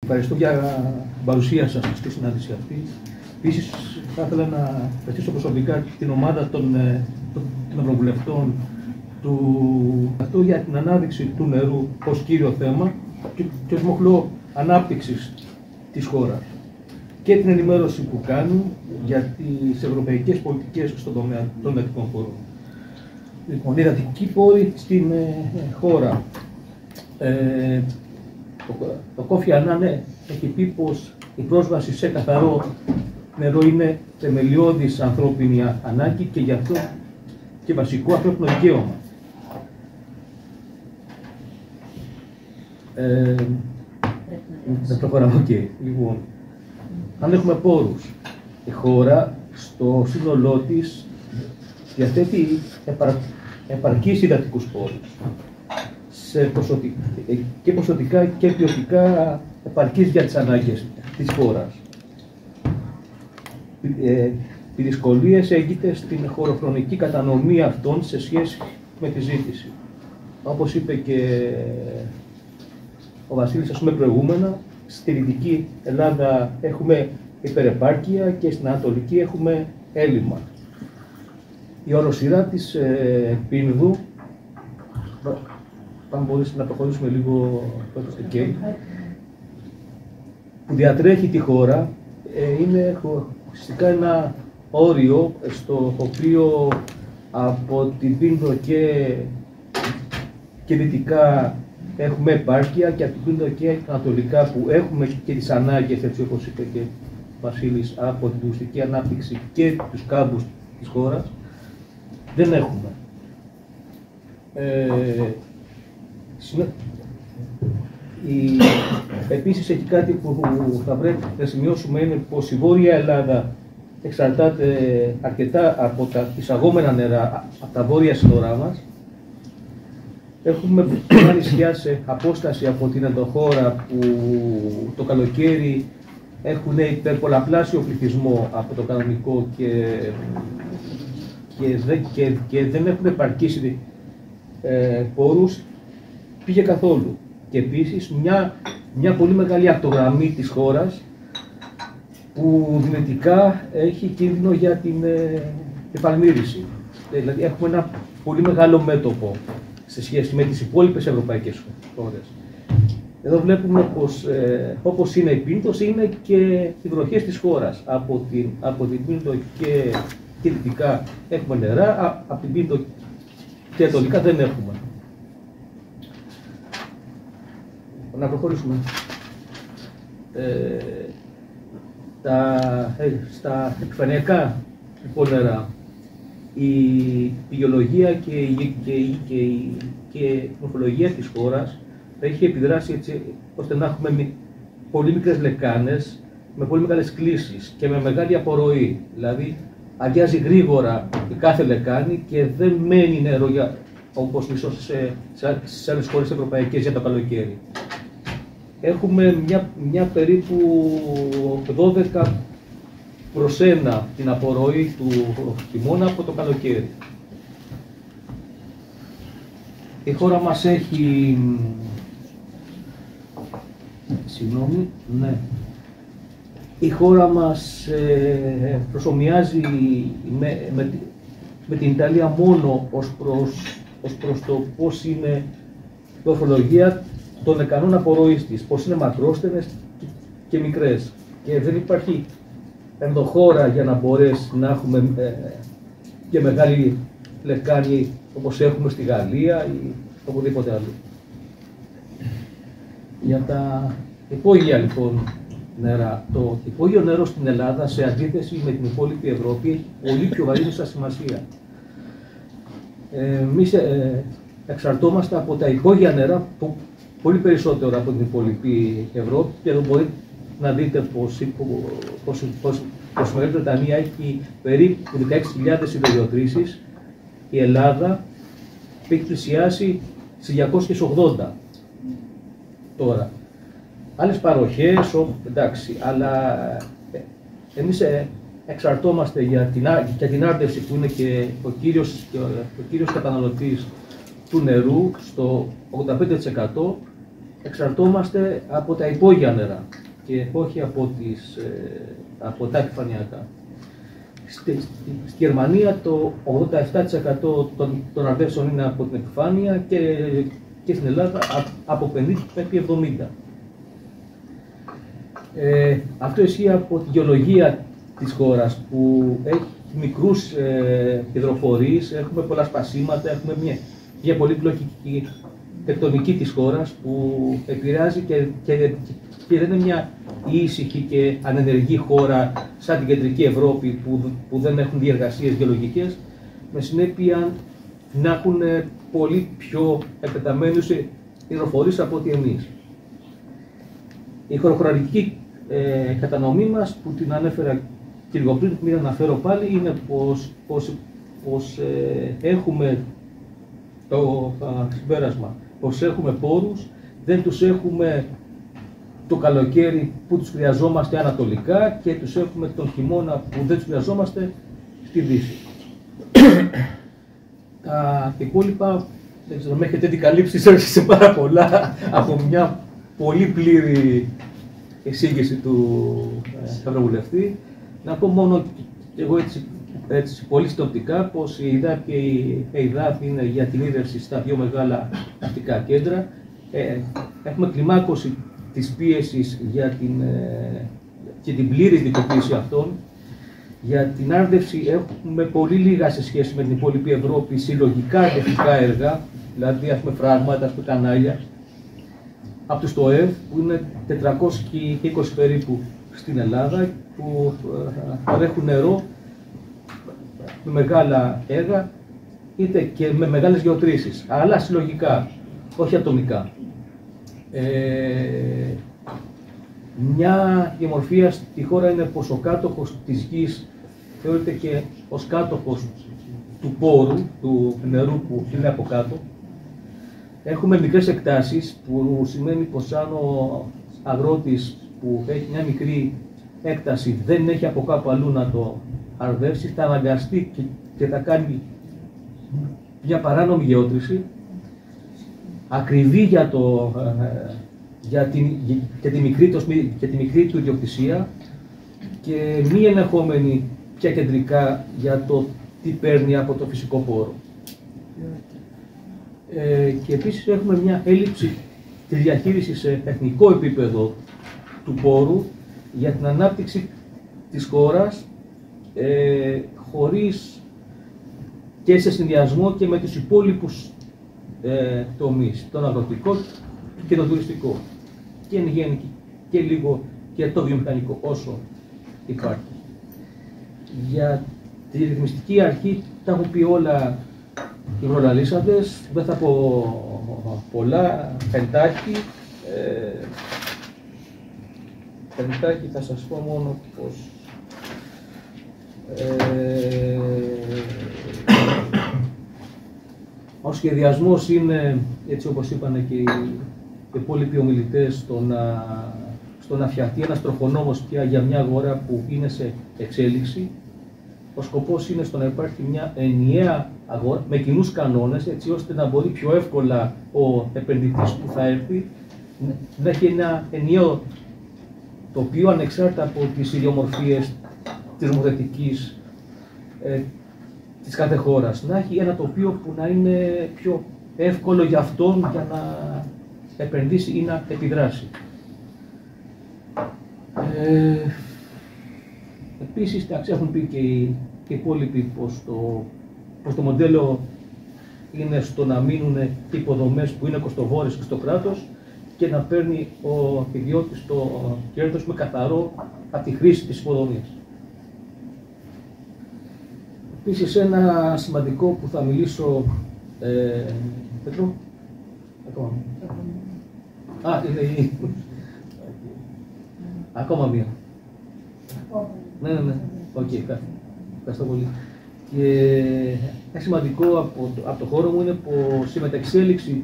Ευχαριστώ για την παρουσία σας στη συνάντηση αυτή. Επίσης, θα ήθελα να ευχαριστήσω προσωπικά την ομάδα των ευρωβουλευτών αυτό για την ανάδειξη του νερού ως κύριο θέμα και ως μοχλό ανάπτυξης της χώρας και την ενημέρωση που κάνουν για τις ευρωπαϊκές πολιτικές στον τομέα των υδατικών πόρων. Λοιπόν, η υδατική πόρη στην χώρα. Το Κόφι Ανάν έχει πει πως η πρόσβαση σε καθαρό νερό είναι θεμελιώδης ανθρώπινη ανάγκη και γι' αυτό και βασικό ανθρώπινο δικαίωμα. Δεν προχωράμε, Λοιπόν, αν έχουμε πόρους, η χώρα στο σύνολό της διαθέτει επαρκείς υδατικούς πόρους. Και ποσοτικά και ποιοτικά επαρκείς για τις ανάγκες της χώρας. Οι δυσκολίες έγκυται στην χωροχρονική κατανομή αυτών σε σχέση με τη ζήτηση. Όπως είπε και ο Βασίλης, ας πούμε, προηγούμενα, στη Δυτική Ελλάδα έχουμε υπερεπάρκεια και στην Ανατολική έχουμε έλλειμμα. Η οροσειρά της Πίνδου, αν μπορείς να προχωρήσουμε λίγο που διατρέχει τη χώρα, είναι ουσιαστικά ένα όριο στο οποίο από την Πίνδο και δυτικά έχουμε επάρκεια και από την Πίνδο και ανατολικά που έχουμε και τις ανάγκες, έτσι όπως είπε και ο Βασίλης, από την τουριστική ανάπτυξη και τους κάμπους της χώρας, δεν έχουμε. Επίσης, έχει κάτι που θα πρέπει να σημειώσουμε, είναι πως η Βόρεια Ελλάδα εξαρτάται αρκετά από τα εισαγόμενα νερά, από τα βόρεια σύνορά μας. Έχουμε πολλά νησιά σε απόσταση από την ενδοχώρα που το καλοκαίρι έχουν υπερπολαπλάσιο πληθυσμό από το κανονικό και δεν έχουν επαρκείς πόρους πήγε καθόλου. Και επίσης μια πολύ μεγάλη ακτογραμμή της χώρας που δυνητικά έχει κίνδυνο για την επαλμύρηση. Δηλαδή έχουμε ένα πολύ μεγάλο μέτωπο σε σχέση με τις υπόλοιπες ευρωπαϊκές χώρες. Εδώ βλέπουμε πως όπως είναι η Πίνδος, είναι και οι βροχές της χώρας. Από την Πίνδο και δυτικά έχουμε νερά, από την Πίνδο και ανατολικά δεν έχουμε. Να προχωρήσουμε. Στα επιφανειακά νερά, η γεωλογία και η μορφολογία της χώρας έχει επιδράσει έτσι ώστε να έχουμε πολύ μικρές λεκάνες με πολύ μεγάλες κλίσεις και με μεγάλη απορροή. Δηλαδή, αδειάζει γρήγορα η κάθε λεκάνη και δεν μένει νερό όπως ίσως σε άλλες χώρες ευρωπαϊκές για το καλοκαίρι. Έχουμε μια περίπου 12 προς 1 την απορροή του χειμώνα από το καλοκαίρι. Η χώρα μας έχει... Η χώρα μας προσομοιάζει με την Ιταλία μόνο ως προς το πώς είναι η μορφολογία των λεκανών απορροής της, πως είναι μακρόστενες και μικρές. Και δεν υπάρχει ενδοχώρα για να μπορέσει να έχουμε και μεγάλη λεκάνη όπως έχουμε στη Γαλλία ή οπουδήποτε άλλο. Για τα υπόγεια λοιπόν νερά. Το υπόγειο νερό στην Ελλάδα, σε αντίθεση με την υπόλοιπη Ευρώπη, έχει πολύ πιο βαρύνουσα σημασία. Εμείς εξαρτώμαστε από τα υπόγεια νερά πολύ περισσότερο από την υπόλοιπη Ευρώπη και εδώ μπορείτε να δείτε πως η Μεγάλη Βρετανία έχει περίπου 16.000 υδρογεωτρήσεις, η Ελλάδα έχει πλησιάσει στις 280 τώρα. Άλλες παροχές, εντάξει, αλλά εμείς εξαρτώμαστε για την άρδευση που είναι και ο κύριος καταναλωτής του νερού στο 85%, εξαρτώμαστε από τα υπόγεια νερά. και όχι από τα επιφανειακά. Στη Γερμανία το 87% των αρδεύσεων είναι από την επιφάνεια και στην Ελλάδα από 50 μέχρι 70. Αυτό ισχύει από τη γεωλογία της χώρας που έχει μικρούς υδροφορείς, έχουμε πολλά σπασίματα, έχουμε μια πολύπλοκη τεκτονική της χώρας που επηρεάζει και δεν είναι μια ήσυχη και ανενεργή χώρα σαν την κεντρική Ευρώπη που δεν έχουν διεργασίες γεωλογικές, με συνέπεια να έχουν πολύ πιο εκτεταμένους υδροφορείς από ότι εμείς. Η χωροχρονική κατανομή μας που την ανέφερα και λίγο πριν, μην αναφέρω πάλι, είναι πως έχουμε το συμπέρασμα, πως έχουμε πόρους, δεν τους έχουμε το καλοκαίρι που τους χρειαζόμαστε ανατολικά και τους έχουμε τον χειμώνα που δεν τους χρειαζόμαστε στη Δύση. Τα υπόλοιπα, δεν ξέρω, με έχετε αντικαλύψει σε πάρα πολλά από μια πολύ πλήρη εισήγηση του Ευρωβουλευτή. Να πω μόνο και εγώ έτσι πολύ συντοπτικά πως η ΕΙΔΑΠ και η ΕΙΔΑΠ είναι για την ίδρυυση στα δύο μεγάλα ναυτικά κέντρα. Έχουμε κλιμάκωση της πίεσης για την πλήρη ειδικοποίηση αυτών. Για την άρδευση έχουμε πολύ λίγα σε σχέση με την υπόλοιπη Ευρώπη συλλογικά αρδευτικά έργα, δηλαδή έχουμε φράγματα, κανάλια, από τους ΤΟΕΒ που είναι 420 περίπου στην Ελλάδα, που παρέχουν νερό με μεγάλα έργα, είτε και με μεγάλες γεωτρήσεις, αλλά συλλογικά, όχι ατομικά. Μια γεωμορφία στη χώρα είναι πως ο κάτοχος της γης θεωρείται και ως κάτοχος του πόρου, του νερού που είναι από κάτω. Έχουμε μικρές εκτάσεις, που σημαίνει πως αν ο αγρότης που έχει μια μικρή έκταση δεν έχει από κάπου αλλού να το αρδεύσει, θα αναγκαστεί και θα κάνει μια παράνομη γεώτρηση, ακριβή για τη μικρή του ιδιοκτησία και μη ελεγχόμενη πια κεντρικά για το τι παίρνει από το φυσικό πόρο. Και επίσης έχουμε μια έλλειψη τη διαχείριση σε εθνικό επίπεδο του πόρου για την ανάπτυξη της χώρας, χωρίς και σε συνδυασμό και με τους υπόλοιπους τομείς, τον αγροτικό και τον τουριστικό, και εν γέννη και λίγο και το βιομηχανικό όσο υπάρχει. Για τη ρυθμιστική αρχή τα έχουν πει όλα οι προλαλήσαντες, δεν θα πω πολλά, εντάχει θα σας πω μόνο πως ο σχεδιασμός είναι, έτσι όπως είπαν και οι υπόλοιποι ομιλητές, στο να φτιαχτεί ένας τροχονόμος πια για μια αγορά που είναι σε εξέλιξη. Ο σκοπός είναι στο να υπάρχει μια ενιαία αγορά με κοινούς κανόνες, έτσι ώστε να μπορεί πιο εύκολα ο επενδυτής που θα έρθει να έχει ένα ενιαίο τοπίο ανεξάρτητα από τις ιδιομορφίες της νομοθετικής της κάθε χώρας. Να έχει ένα τοπίο που να είναι πιο εύκολο για αυτόν για να επενδύσει ή να επιδράσει. Επίσης, έχουν πει και οι υπόλοιποι πως το μοντέλο είναι στο να μείνουν υποδομές που είναι κοστοβόρες και στο κράτος και να παίρνει ο ιδιώτης το κέρδος με καθαρό από τη χρήση της υποδομής. Επίσης, ένα σημαντικό που θα μιλήσω... Πέτρο, ακόμα. Είναι ακόμα μία. Ναι. Οκ, ευχαριστώ πολύ. Και ένα σημαντικό από το χώρο μου είναι πως η μεταξέλιξη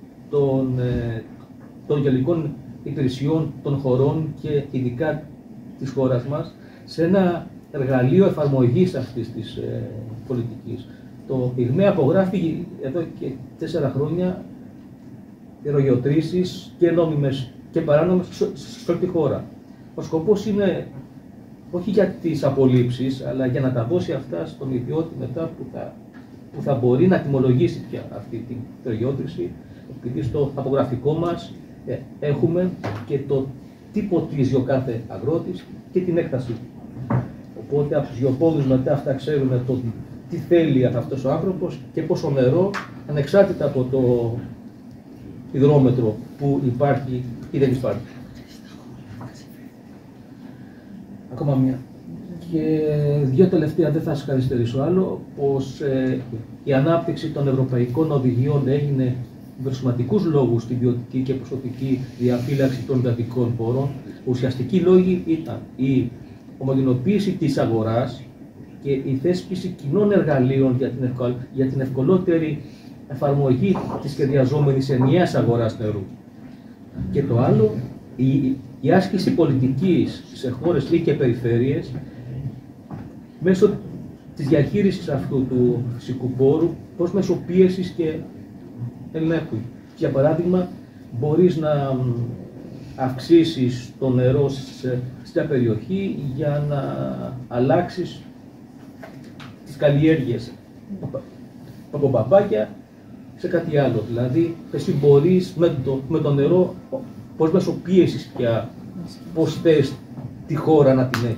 των γεωλογικών υπηρεσιών των χωρών και ειδικά της χώρας μας σε ένα εργαλείο εφαρμογής αυτής της πολιτικής. Το ΙΓΜΕ απογράφει εδώ και 4 χρόνια αερογεωτρήσεις και νόμιμες και παράνομες σε όλη τη χώρα. ο σκοπός είναι όχι για τις απολύψεις, αλλά για να τα δώσει αυτά στον ιδιώτη μετά που θα μπορεί να τιμολογήσει πια αυτή την περιόδηση, επειδή στο απογραφικό μας έχουμε και το τι ποτίζει ο κάθε αγρότης και την έκταση του. Οπότε από τους γεωπόδους μετά αυτά ξέρουμε το τι θέλει αυτός ο άνθρωπος και πόσο νερό, ανεξάρτητα από το υδρόμετρο που υπάρχει ή δεν υπάρχει. Ακόμα μία. Και δύο τελευταία, δεν θα σας καθυστερήσω άλλο, πως η ανάπτυξη των ευρωπαϊκών οδηγιών έγινε με σημαντικούς λόγους στην ποιοτική και ποσοτική διαφύλαξη των υδατικών πόρων. Ουσιαστικοί λόγοι ήταν η ομογενοποίηση της αγοράς και η θέσπιση κοινών εργαλείων για την ευκολότερη εφαρμογή της σχεδιαζόμενης ενιαίας αγοράς νερού. Και το άλλο, η άσκηση πολιτικής σε χώρες ή και περιφέρειες μέσω της διαχείρισης αυτού του φυσικού πόρου, πώς μέσω πίεσης και ελέγχου. Για παράδειγμα, μπορείς να αυξήσεις το νερό στην περιοχή για να αλλάξεις τις καλλιέργειες από παπάκια σε κάτι άλλο. Δηλαδή, εσύ μπορείς με το νερό, πώς μέσω πίεσης πια, πώς θες τη χώρα να την έχεις.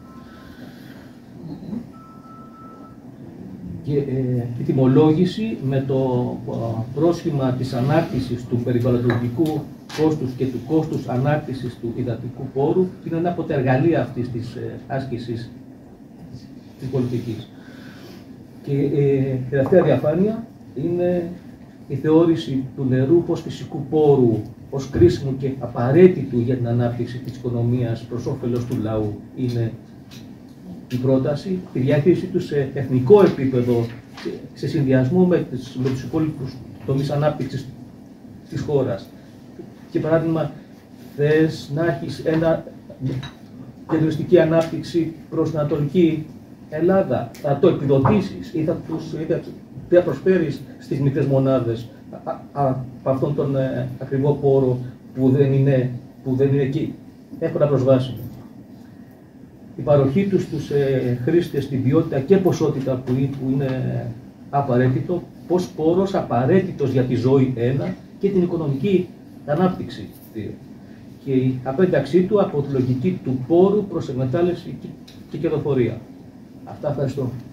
Και η τιμολόγηση με το πρόσχημα της ανάκτησης του περιβαλλοντικού κόστους και του κόστους ανάκτησης του υδατικού πόρου είναι ένα από τα εργαλεία αυτής της άσκησης της πολιτικής. Και η τελευταία διαφάνεια είναι η θεώρηση του νερού ως φυσικού πόρου, ως κρίσιμου και απαραίτητου για την ανάπτυξη της οικονομίας προς όφελος του λαού. Είναι η πρόταση, τη διαχείρισή του σε εθνικό επίπεδο, σε συνδυασμό με τους υπόλοιπους τομείς ανάπτυξης της χώρας. Και παράδειγμα, θες να έχεις κεντριστική ανάπτυξη προς την Ανατολική Ελλάδα, θα το επιδοτήσεις ή θα προσφέρεις στις μικρές μονάδες από αυτόν τον ακριβό πόρο που δεν είναι εκεί εύκολα προσβάσιμο. Η παροχή τους στους χρήστες στην ποιότητα και ποσότητα που είναι απαραίτητο, ως πόρος απαραίτητος για τη ζωή ένα και την οικονομική ανάπτυξη δύο. Και η απένταξή του από τη λογική του πόρου προς εκμετάλλευση και κερδοφορία. Αυτά, ευχαριστώ.